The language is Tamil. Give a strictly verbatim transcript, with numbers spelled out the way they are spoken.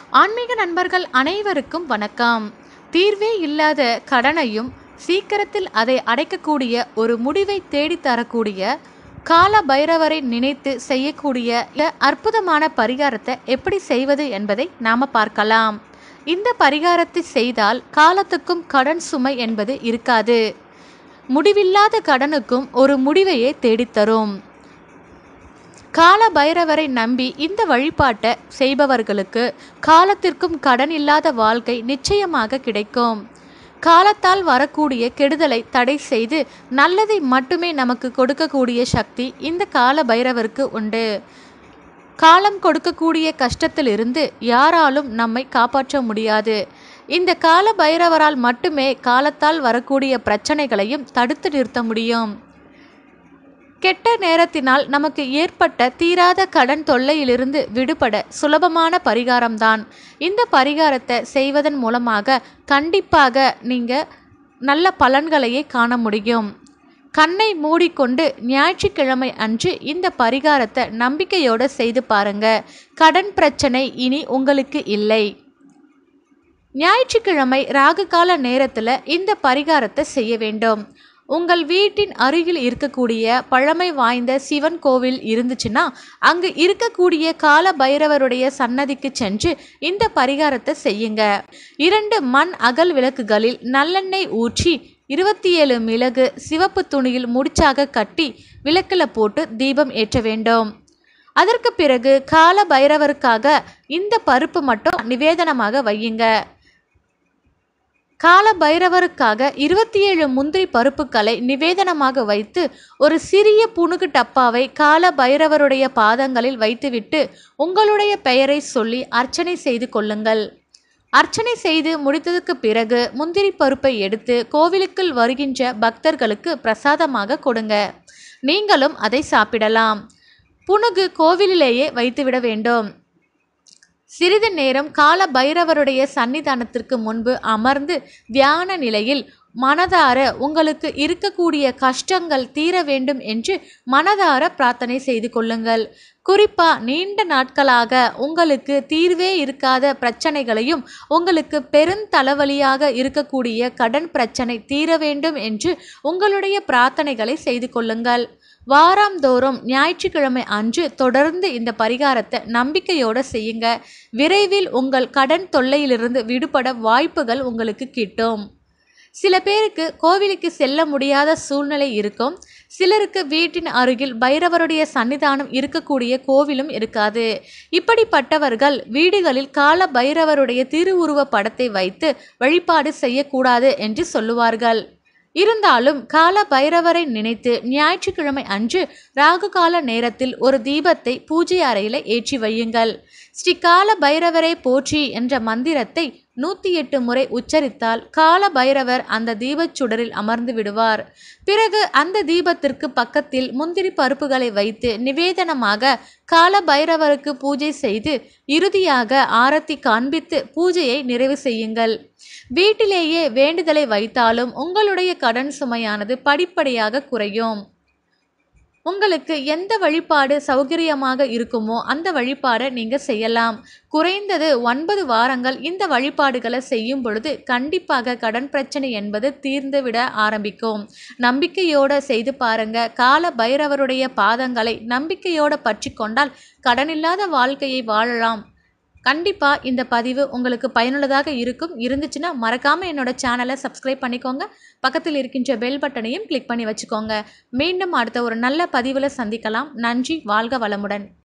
ஆன்மீக நண்பர்கள் அனைவருக்கும் வணக்கம். தீர்வே இல்லாத கடனையும் சீக்கிரத்தில் அதை அடைக்கக்கூடிய ஒரு முடிவை தேடி தரக்கூடிய கால பைரவரை நினைத்து செய்யக்கூடிய அற்புதமான பரிகாரத்தை எப்படி செய்வது என்பதை நாம பார்க்கலாம். இந்த பரிகாரத்தை செய்தால் காலத்துக்கும் கடன் சுமை என்பது இருக்காது. முடிவில்லாத கடனுக்கும் ஒரு முடிவையே தேடித்தரும். கால பைரவரை நம்பி இந்த வழிபாட்டை செய்பவர்களுக்கு காலத்திற்கும் கடன் இல்லாத வாழ்க்கை நிச்சயமாக கிடைக்கும். காலத்தால் வரக்கூடிய கெடுதலை தடை செய்து நல்லதை மட்டுமே நமக்கு கொடுக்கக்கூடிய சக்தி இந்த கால பைரவருக்கு உண்டு. காலம் கொடுக்கக்கூடிய கஷ்டத்திலிருந்து யாராலும் நம்மை காப்பாற்ற முடியாது. இந்த கால பைரவரால் மட்டுமே காலத்தால் வரக்கூடிய பிரச்சனைகளையும் தடுத்து நிறுத்த முடியும். கெட்ட நேரத்தினால் நமக்கு ஏற்பட்ட தீராத கடன் தொல்லையிலிருந்து விடுபட சுலபமான பரிகாரம்தான். இந்த பரிகாரத்தை செய்வதன் மூலமாக கண்டிப்பாக நீங்கள் நல்ல பலன்களையே காண முடியும். கண்ணை மூடிக்கொண்டு ஞாயிற்றுக்கிழமை அன்று இந்த பரிகாரத்தை நம்பிக்கையோடு செய்து பாருங்க. கடன் பிரச்சனை இனி உங்களுக்கு இல்லை. ஞாயிற்றுக்கிழமை ராகு கால நேரத்தில் இந்த பரிகாரத்தை செய்ய வேண்டும். உங்கள் வீட்டின் அருகில் இருக்கக்கூடிய பழமை வாய்ந்த சிவன் கோவில் இருந்துச்சுன்னா அங்கு இருக்கக்கூடிய கால பைரவருடைய சன்னதிக்கு சென்று இந்த பரிகாரத்தை செய்யுங்க. இரண்டு மண் அகல் விளக்குகளில் நல்லெண்ணெய் ஊற்றி இருபத்தி ஏழு மிளகு சிவப்பு துணியில் முடிச்சாக கட்டி விளக்கில் போட்டு தீபம் ஏற்ற வேண்டும். அதற்கு பிறகு கால பைரவருக்காக இந்த பருப்பு மட்டும் நிவேதனமாக வையுங்க. கால பைரவருக்காக இருபத்தி ஏழு முந்திரி பருப்புகளை நிவேதனமாக வைத்து ஒரு சிறிய புனுகு டப்பாவை கால பைரவருடைய பாதங்களில் வைத்துவிட்டு உங்களுடைய பெயரை சொல்லி அர்ச்சனை செய்து கொள்ளுங்கள். அர்ச்சனை செய்து முடித்ததுக்கு பிறகு முந்திரி பருப்பை எடுத்து கோவிலுக்குள் வருகின்ற பக்தர்களுக்கு பிரசாதமாக கொடுங்க. நீங்களும் அதை சாப்பிடலாம். புனுகு கோவிலிலேயே வைத்துவிட வேண்டும். சிறிது நேரம் கால பைரவருடைய சன்னிதானத்திற்கு முன்பு அமர்ந்து தியான நிலையில் மனதார உங்களுக்கு இருக்கக்கூடிய கஷ்டங்கள் தீர வேண்டும் என்று மனதார பிரார்த்தனை செய்து கொள்ளுங்கள். குறிப்பா நீண்ட நாட்களாக உங்களுக்கு தீர்வே இருக்காத பிரச்சனைகளையும் உங்களுக்கு பெருந்தலைவலியாக இருக்கக்கூடிய கடன் பிரச்சனை தீர வேண்டும் என்று உங்களுடைய பிரார்த்தனைகளை செய்து கொள்ளுங்கள். வாராந்தோறும் ஞாயிற்றுக்கிழமை அன்று தொடர்ந்து இந்த பரிகாரத்தை நம்பிக்கையோடு செய்யுங்க. விரைவில் உங்கள் கடன் தொல்லையிலிருந்து விடுபட வாய்ப்புகள் உங்களுக்கு கிட்டும். சில பேருக்கு கோவிலுக்கு செல்ல முடியாத சூழ்நிலை இருக்கும். சிலருக்கு வீட்டின் அருகில் பைரவருடைய சன்னிதானம் இருக்கக்கூடிய கோவிலும் இருக்காது. இப்படிப்பட்டவர்கள் வீடுகளில் கால பைரவருடைய திருவுருவ படத்தை வைத்து வழிபாடு செய்யக்கூடாது என்று சொல்லுவார்கள். இருந்தாலும் கால பைரவரை நினைத்து ஞாயிற்றுக்கிழமை அன்று ராகு கால நேரத்தில் ஒரு தீபத்தை பூஜை அறையில் ஏற்றி வையுங்கள். ஸ்ரீ கால பைரவரை போற்றி என்ற மந்திரத்தை நூற்றி எட்டு முறை உச்சரித்தால் கால பைரவர் அந்த தீபச்சுடரில் அமர்ந்து விடுவார். பிறகு அந்த தீபத்திற்கு பக்கத்தில் முந்திரி பருப்புகளை வைத்து நிவேதனமாக கால பைரவருக்கு பூஜை செய்து இறுதியாக ஆரத்தி காண்பித்து பூஜையை நிறைவு செய்யுங்கள். வீட்டிலேயே வேண்டுதலை வைத்தாலும் உங்களுடைய கடன் சுமையானது படிப்படியாக குறையும். உங்களுக்கு எந்த வழிபாடு சௌகரியமாக இருக்குமோ அந்த வழிபாடை நீங்கள் செய்யலாம். குறைந்தது ஒன்பது வாரங்கள் இந்த வழிபாடுகளை செய்யும் பொழுது கண்டிப்பாக கடன் பிரச்சனை என்பது தீர்ந்து விட ஆரம்பிக்கும். நம்பிக்கையோடு செய்து பாருங்க. கால பைரவருடைய பாதங்களை நம்பிக்கையோடு பற்றி கொண்டால் கடனில்லாத வாழ்க்கையை வாழலாம். கண்டிப்பாக இந்த பதிவு உங்களுக்கு பயனுள்ளதாக இருக்கும். இருந்துச்சுன்னா மறக்காமல் என்னோட சேனலை சப்ஸ்கிரைப் பண்ணிக்கோங்க. பக்கத்தில் இருக்கின்ற பெல் பட்டனையும் கிளிக் பண்ணி வச்சுக்கோங்க. மீண்டும் அடுத்த ஒரு நல்ல பதிவில் சந்திக்கலாம். நன்றி. வாழ்க வளமுடன்.